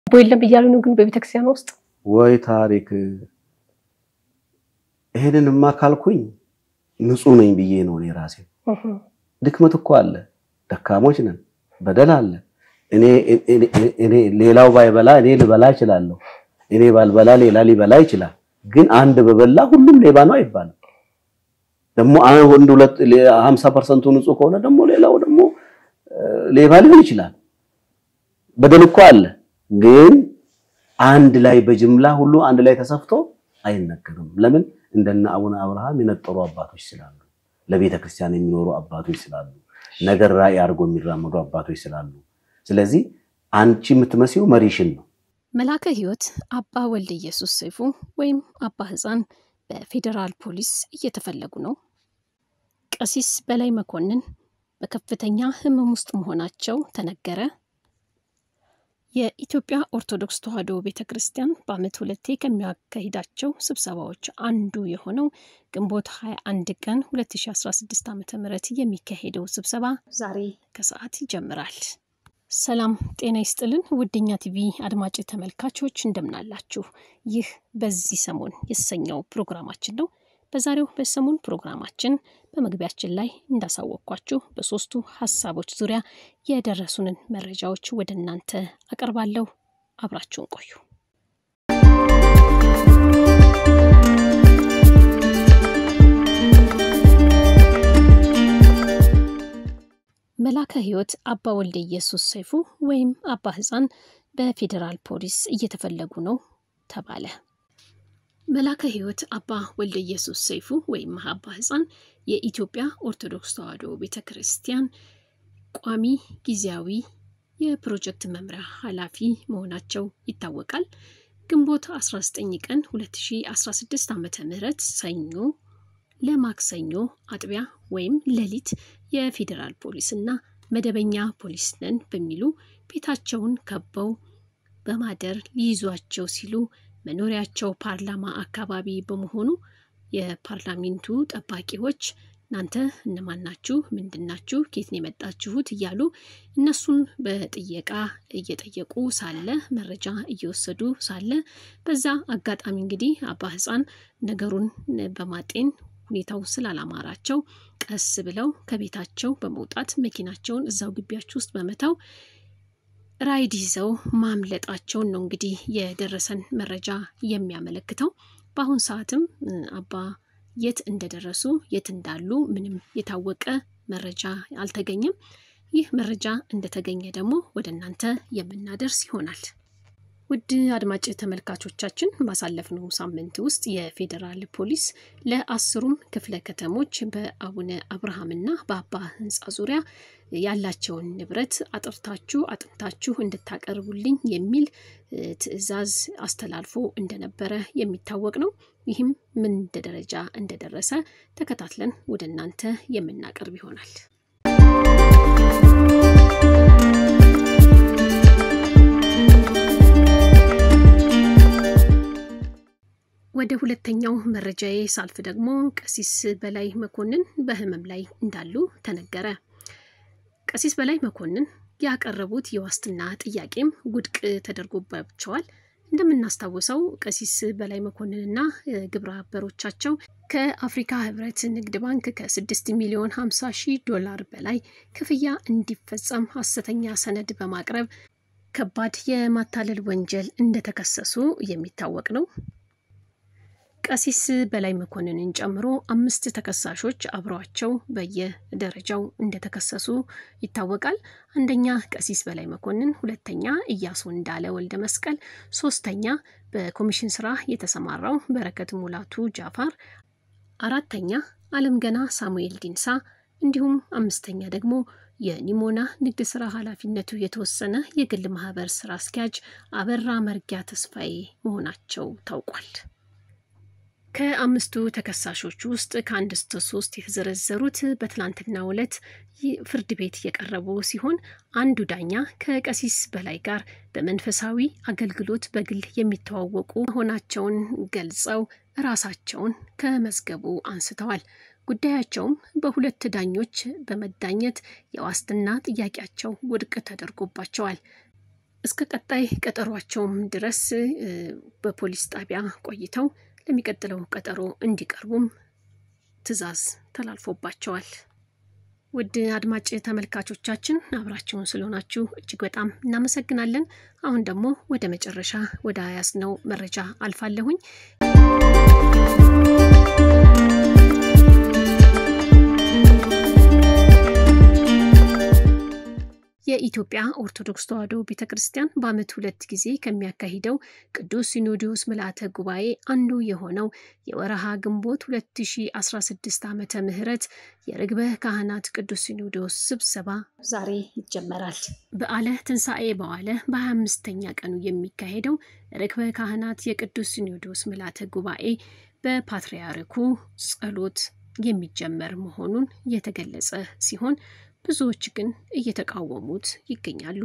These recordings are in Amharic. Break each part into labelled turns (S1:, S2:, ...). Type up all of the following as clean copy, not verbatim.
S1: ቦይለም ይያሉ ነው ግን በቤተክርስቲያን ውስጥ
S2: ወይ ታሪክ ይሄንንማ ካልኩኝ ንጹህ ነኝ ብዬ ነው እኔ ራሴ ድክመት እኮ አለ ደካሞች ነን በደል አለ እኔ ሌላው ባይበላ እኔ ልበላ እችላለሁ እኔ ባልበላ ሌላ ሊበላ ይችላል ግን አንድ በበላ ሁሉም ሌባ ነው አይባልም ደሞ አንድ ሁለት 50% ንጹህ ከሆነ ደሞ ሌላው ደሞ ሌባ ሊሆን ይችላል በደል እኮ አለ ግን አንድ ላይ በጅምላ ሁሉ አንድ ላይ ተሰፍቶ አይነገርም ለምን እንደና አቡነ አብርሃም የነጠሩ አባቶች ስላሉ ለቤተ ክርስቲያን የሚኖሩ አባቶች ስላሉ ነገር ራይ አርጎ የሚራመዱ አባቶች ስላሉ ስለዚህ አንቺ የምትመስዩ መሪሽን ነው
S3: መላከ ህይወት አባ ወልደ ኢየሱስ ሰይፉ ወይም አባ ህፃን በፌደራል ፖሊስ እየተፈለጉ ነው ቀሲስ በላይ መኮንን በከፍተኛ ህመም ውስጥ መሆናቸው ተነገረ የኢትዮጵያ ኦርቶዶክስ ተዋሕዶ ቤተክርስቲያን በአመት ሁለቴ ከሚያካሂዳቸው ስብሰባዎች አንዱ የሆነው ግንቦት 21 ቀን 2016 ዓ.ም የሚካሄደው ስብሰባ ዛሬ ከሰዓት ይጀምራል ሰላም ጤና ይስጥልን ውድኛ ቲቪ አድማጭ ተመልካቾች እንደምናላችሁ ይህ በዚህ ሰሞን የሰኛው ፕሮግራማችን ነው በዛሬው በሰሞን ፕሮግራማችን በመግቢያችን ላይ እንዳሳወቅኳችሁ በሶስቱ ሐሳቦች ዙሪያ የደረሱንን መረጃዎች ወደናንተ አቀርባለሁ አብራችሁን ቆዩ መላከ ህይወት አባ ወልደ ኢየሱስ ሰይፉ ወይም አባ ህፃን በፌደራል ፖሊስ እየተፈለጉ ነው ተባለ መላከ ህይወት አባ ወልደ ኢየሱስ ሰይፉ ወይም አባ ህፃን የኢትዮጵያ ኦርቶዶክስ ተዋሕዶ ቤተክርስቲያን ቋሚ ጊዜያዊ የፕሮጀክት መምሪያ ኃላፊ መሆናቸው ይታወቃል ግንቦት 19 ቀን 2016 ዓ.ም ሰኞ ለማክሰኞ አጥቢያ ወይም ለሊት የፌደራል ፖሊስና መደበኛ ፖሊስ ነን በሚሉ ቤታቸውን ከበው በማደር ሊይዟቸው ሲሉ መኖሪያቸው ፓርላማ አካባቢ በመሆኑ የፓርላሜንቱ ጠባቂዎች እናንተ እነማናችሁ ምንድናችሁ ከየት ነው የመጣችሁት እያሉ እነሱን በጥየቃ እየጠየቁ ሳለ መረጃ እየወሰዱ ሳለ በዛ አጋጣሚ እንግዲህ አባ ህፃን ነገሩን በማጤን ሁኔታው ስላላማራቸው ቀስ ብለው ከቤታቸው በመውጣት መኪናቸውን እዛው ግቢያቸው ውስጥ በመተው ራይድ ይዘው ማምለጣቸው ነው እንግዲህ የደረሰን መረጃ የሚያመለክተው በአሁን ሰዓትም አባ የት እንደደረሱ የት እንዳሉ ምንም የታወቀ መረጃ አልተገኘም ይህ መረጃ እንደተገኘ ደግሞ ወደናንተ የምናደርስ ይሆናል ውድ አድማጭ ተመልካቾቻችን ባሳለፍነው ሳምንት ውስጥ የፌደራል ፖሊስ ለአስሩም ክፍለ ከተሞች በአቡነ አብርሃምና በአባ ህንጻ ዙሪያ ያላቸውን ንብረት አጥርታችሁ እንድታቀርቡልኝ የሚል ትዕዛዝ አስተላልፎ እንደነበረ የሚታወቅ ነው ይህም ምን ደረጃ እንደደረሰ ተከታትለን ወደናንተ የምናቀርብ ይሆናል ወደ ሁለተኛው መረጃዬ ሳልፍ ደግሞ ቀሲስ በላይ መኮንን በህመም ላይ እንዳሉ ተነገረ ቀሲስ በላይ መኮንን ያቀረቡት የዋስትና ጥያቄም ውድቅ ተደርጎባቸዋል እንደምናስታውሰው ቀሲስ በላይ መኮንንና ግብረ አበሮቻቸው ከአፍሪካ ህብረት ንግድ ባንክ ከ6 ሚሊዮን 50 ሺህ ዶላር በላይ ክፍያ እንዲፈጸም ሐሰተኛ ሰነድ በማቅረብ ከባድ የማታለል ወንጀል እንደተከሰሱ የሚታወቅ ነው ቀሲስ በላይ መኮንንን ጨምሮ 5 ተከሳሾች አብረዋቸው በየደረጃው እንደተከሰሱ ይታወቃል አንደኛ ቀሲስ በላይ መኮንን ሁለተኛ ኢያሱ እንዳለ ወልደ መስቀል ሶስተኛ በኮሚሽን ስራ የተሰማራው በረከት ሙላቱ ጃፋር አራተኛ አለምገና ሳሙኤል ዲንሳ እንዲሁም አምስተኛ ደግሞ የኒሞና ንግድ ስራ ኃላፊነቱ የተወሰነ የግል ማህበር ስራ አስኪያጅ አበራ መርጊያ ተስፋዬ መሆናቸው ታውቋል ከአምስቱ ተከሳሾች ውስጥ ከአንድ እስከ 3 የተዘረዘሩት በትላንትናው ዕለት ፍርድ ቤት የቀረቡ ሲሆን አንዱ ዳኛ ከቀሲስ በላይ ጋር በመንፈሳዊ አገልግሎት በግል የሚተዋወቁ መሆናቸውን ገልጸው ራሳቸውን ከመዝገቡ አንስተዋል ጉዳያቸውም በሁለት ዳኞች በመዳኘት የዋስትና ጥያቄያቸው ውድቅ ተደርጎባቸዋል እስከ ቀጣይ ቀጠሯቸውም ድረስ በፖሊስ ጣቢያ ቆይተው ለሚቀጥለው ቀጠሮ እንዲቀርቡም ትዕዛዝ ተላልፎባቸዋል። ውድ አድማጭ ተመልካቾቻችን አብራችሁን ስለሆናችሁ እጅግ በጣም እናመሰግናለን። አሁን ደግሞ ወደ መጨረሻ ወደ ያስነው መረጃ አልፋለሁኝ። የኢትዮጵያ ኦርቶዶክስ ተዋሕዶ ቤተክርስቲያን በዓመት 2 ጊዜ ከሚያካሂደው ቅዱስ ሲኖዶስ ምልዓተ ጉባኤ አንዱ የሆነው የወርሃ ግንቦት 2016 ዓመተ ምህረት የርግበ ካህናት ቅዱስ ሲኖዶስ ስብሰባ ዛሬ ይጀመራል። በዓለ ትንሣኤ በኋላ በ25ኛ ቀኑ የሚካሄደው ርግበ ካህናት የቅዱስ ሲኖዶስ ምልዓተ ጉባኤ በፓትርያርኩ ጸሎት የሚጀመር መሆኑን የተገለጸ ሲሆን ብዙዎች ግን እየተቃወሙት ይገኛሉ።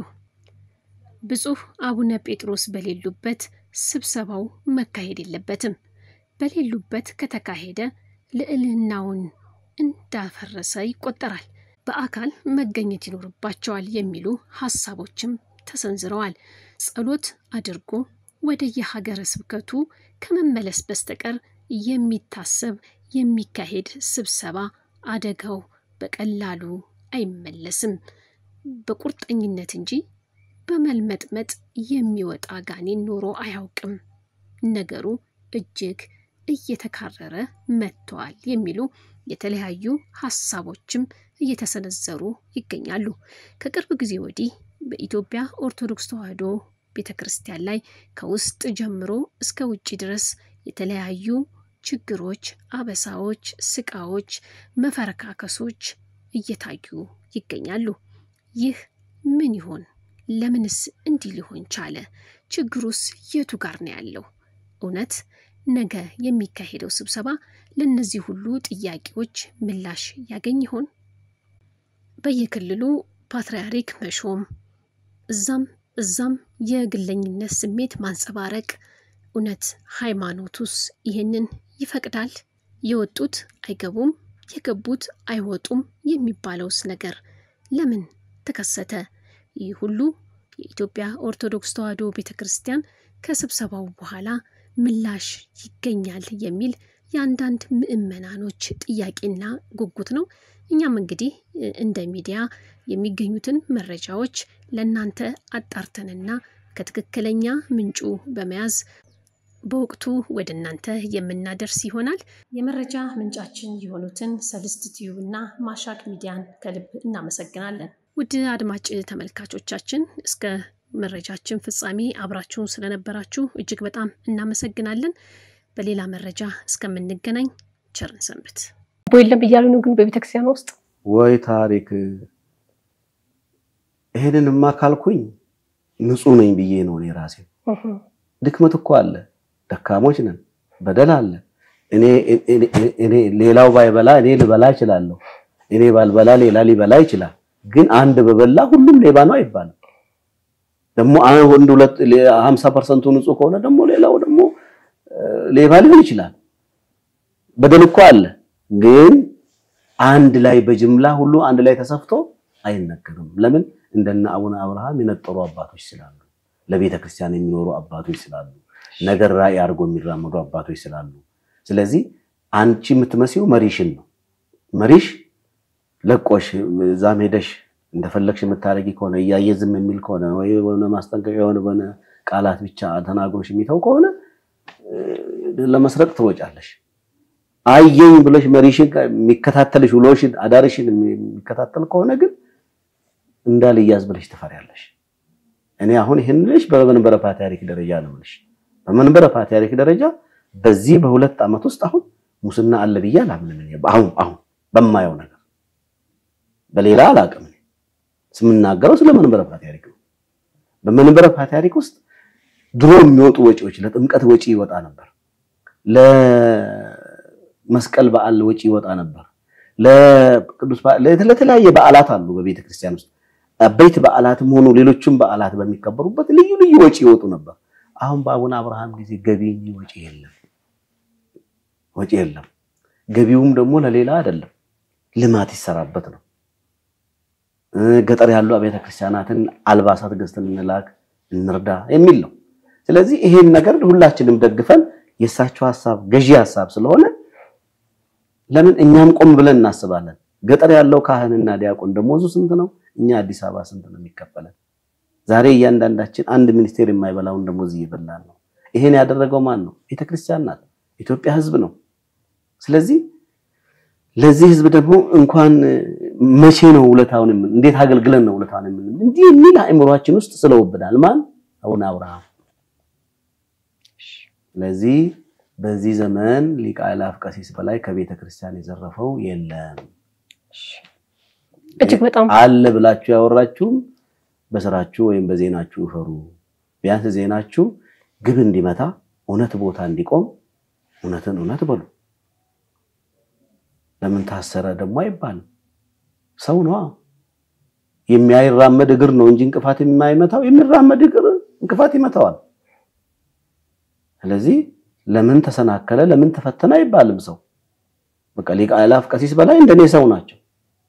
S3: ብፁዕ አቡነ ጴጥሮስ በሌሉበት ስብሰባው መካሄድ የለበትም፣ በሌሉበት ከተካሄደ ልዕልናውን እንዳፈረሰ ይቆጠራል፣ በአካል መገኘት ይኖርባቸዋል የሚሉ ሐሳቦችም ተሰንዝረዋል። ጸሎት አድርጎ ወደ የሀገረ ስብከቱ ከመመለስ በስተቀር የሚታሰብ የሚካሄድ ስብሰባ አደጋው በቀላሉ አይመለስም። በቁርጠኝነት እንጂ በመልመጥመጥ የሚወጣ ጋኔን ኖሮ አያውቅም። ነገሩ እጅግ እየተካረረ መጥቷል የሚሉ የተለያዩ ሐሳቦችም እየተሰነዘሩ ይገኛሉ። ከቅርብ ጊዜ ወዲህ በኢትዮጵያ ኦርቶዶክስ ተዋሕዶ ቤተክርስቲያን ላይ ከውስጥ ጀምሮ እስከ ውጪ ድረስ የተለያዩ ችግሮች፣ አበሳዎች፣ ስቃዎች፣ መፈረካከሶች እየታዩ ይገኛሉ። ይህ ምን ይሆን? ለምንስ እንዲህ ሊሆን ቻለ? ችግሩስ የቱ ጋር ነው ያለው? እውነት ነገ የሚካሄደው ስብሰባ ለነዚህ ሁሉ ጥያቄዎች ምላሽ ያገኝ ይሆን? በየክልሉ ፓትርያርክ መሾም፣ እዛም የግለኝነት ስሜት ማንጸባረቅ፣ እውነት ሃይማኖቱስ ይህንን ይፈቅዳል? የወጡት አይገቡም፣ የገቡት አይወጡም የሚባለውስ ነገር ለምን ተከሰተ? ይህ ሁሉ የኢትዮጵያ ኦርቶዶክስ ተዋሕዶ ቤተክርስቲያን ከስብሰባው በኋላ ምላሽ ይገኛል የሚል የአንዳንድ ምዕመናኖች ጥያቄና ጉጉት ነው። እኛም እንግዲህ እንደ ሚዲያ የሚገኙትን መረጃዎች ለእናንተ አጣርተንና ከትክክለኛ ምንጩ በመያዝ በወቅቱ ወደ እናንተ የምናደርስ ይሆናል። የመረጃ ምንጫችን የሆኑትን ሰልስት ቲዩብ እና ማሻቅ ሚዲያን ከልብ እናመሰግናለን። ውድ አድማጭ ተመልካቾቻችን እስከ መረጃችን ፍጻሜ አብራችሁን ስለነበራችሁ እጅግ በጣም እናመሰግናለን። በሌላ መረጃ እስከምንገናኝ ቸርን ሰንብት።
S1: ቦይለም እያሉ ነው ግን በቤተክርስቲያን ውስጥ
S2: ወይ ታሪክ ይሄንንማ ካልኩኝ ንጹህ ነኝ ብዬ ነው እኔ ራሴ። ድክመት እኮ አለ፣ ደካሞች ነን፣ በደል አለ። እኔ ሌላው ባይበላ እኔ ልበላ እችላለሁ፣ እኔ ባልበላ ሌላ ሊበላ ይችላል። ግን አንድ በበላ ሁሉም ሌባ ነው አይባልም። ደግሞ አንድ ሁለት 50% ንጹህ ከሆነ ደግሞ ሌላው ደግሞ ሌባ ሊሆን ይችላል። በደል እኮ አለ፣ ግን አንድ ላይ በጅምላ ሁሉ አንድ ላይ ተሰፍቶ አይነገርም። ለምን? እንደና አቡነ አብርሃም የነጠሩ አባቶች ስላሉ፣ ለቤተ ክርስቲያን የሚኖሩ አባቶች ስላሉ፣ ነገር ራዕይ አድርጎ የሚራመዱ አባቶች ስላሉ። ስለዚህ አንቺ የምትመስዩ መሪሽን ነው። መሪሽ ለቆሽ ዛም ሄደሽ እንደፈለግሽ የምታረጊ ከሆነ እያየ ዝም የሚል ከሆነ ወይ ወነ ማስጠንቀቂያ የሆነ ቃላት ብቻ ተናግሮሽ የሚተው ከሆነ ለመስረቅ ትወጫለሽ። አየኝ ብለሽ መሪሽን የሚከታተልሽ ውሎሽን አዳርሽን የሚከታተል ከሆነ ግን እንዳልያዝ ብለሽ ትፈሪያለሽ። እኔ አሁን ይሄን ልጅ በመንበረ ፓትርያርክ ደረጃ ነው ልጅ በመንበረ ፓትርያርክ ደረጃ በዚህ በሁለት ዓመት ውስጥ አሁን ሙስና አለ ብዬ አላምንም። አሁን በማየው ነገር በሌላ አላቅም። ስምናገረው ስለ መንበረ ፓትርያርክ ነው። በመንበረ ፓትርያርክ ውስጥ ድሮ የሚወጡ ወጪዎች ለጥምቀት ወጪ ይወጣ ነበር፣ ለመስቀል በዓል ወጪ ይወጣ ነበር፣ ለቅዱስ ለተለያየ በዓላት አሉ በቤተ ክርስቲያን ውስጥ አበይት በዓላትም ሆኑ ሌሎችም በዓላት በሚከበሩበት ልዩ ልዩ ወጪ ይወጡ ነበር። አሁን በአቡነ አብርሃም ጊዜ ገቢ ወጪ የለም። ገቢውም ደግሞ ለሌላ አይደለም፣ ልማት ይሰራበት ነው። ገጠር ያሉ አብያተ ክርስቲያናትን አልባሳት ገዝተን እንላክ፣ እንርዳ የሚል ነው ስለዚህ ይሄን ነገር ሁላችንም ደግፈን የሳቸው ሐሳብ ገዢ ሐሳብ ስለሆነ ለምን እኛም ቆም ብለን እናስባለን ገጠር ያለው ካህንና ዲያቆን ደሞዙ ስንት ነው እኛ አዲስ አበባ ስንት ነው የሚከፈለን ዛሬ እያንዳንዳችን አንድ ሚኒስቴር የማይበላውን ደሞዝ ይበላል ነው ይሄን ያደረገው ማን ነው ቤተክርስቲያን ናት ኢትዮጵያ ህዝብ ነው ስለዚህ ለዚህ ህዝብ ደግሞ እንኳን መቼ ነው ውለታውን እንዴት አገልግለን ነው ውለታውን እንዴ የሚል አእምሮአችን ውስጥ ስለውብናል ማን አሁን አብርሃም ስለዚህ በዚህ ዘመን ሊቀ አእላፍ ቀሲስ በላይ ከቤተክርስቲያን የዘረፈው የለም
S1: እጅግ በጣም
S2: አለ ብላችሁ ያወራችሁ በስራችሁ ወይም በዜናችሁ ፈሩ ቢያንስ ዜናችሁ ግብ እንዲመታ እውነት ቦታ እንዲቆም እውነትን እውነት በሉ ለምን ታሰረ ደግሞ አይባል ሰው ነው የሚያይራመድ እግር ነው እንጂ እንቅፋት የማይመታው የሚራመድ እግር እንቅፋት ይመታዋል ስለዚህ ለምን ተሰናከለ ለምን ተፈተና አይባልም ሰው በቃ ሊቀ አእላፍ ቀሲስ በላይ እንደኔ ሰው ናቸው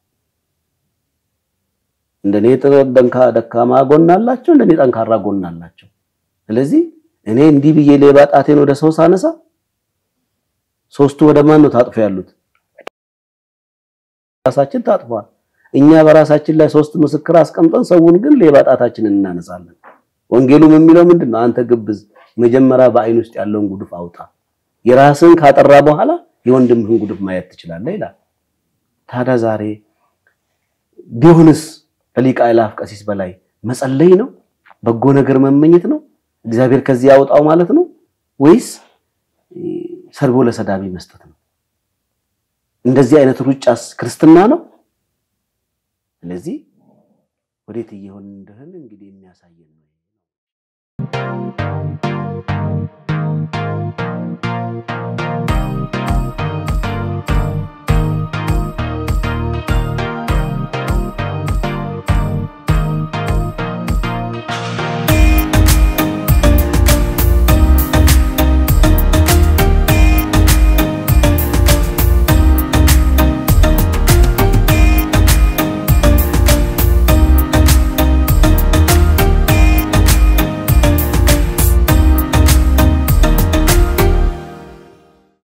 S2: እንደኔ ደካማ ጎን አላቸው እንደኔ ጠንካራ ጎን አላቸው ስለዚህ እኔ እንዲህ ብዬ ሌባ ጣቴን ወደ ሰው ሳነሳ ሶስቱ ወደ ማን ነው ታጥፈው ያሉት ራሳችን ታጥፏል እኛ በራሳችን ላይ ሶስት ምስክር አስቀምጠን ሰውን ግን ሌባ ጣታችንን እናነሳለን ወንጌሉም የሚለው ምንድነው አንተ ግብዝ መጀመሪያ በአይን ውስጥ ያለውን ጉድፍ አውጣ የራስን ካጠራ በኋላ የወንድምህን ጉድፍ ማየት ትችላለህ ይላል ታዲያ ዛሬ ቢሆንስ ሊቀ አእላፍ ቀሲስ በላይ መጸለይ ነው በጎ ነገር መመኘት ነው እግዚአብሔር ከዚህ ያወጣው ማለት ነው ወይስ ሰርቦ ለሰዳቢ መስጠት ነው እንደዚህ አይነት ሩጫስ ክርስትና ነው ስለዚህ ወዴት ይሆን እንደሆነ እንግዲህ የሚያሳየን ነው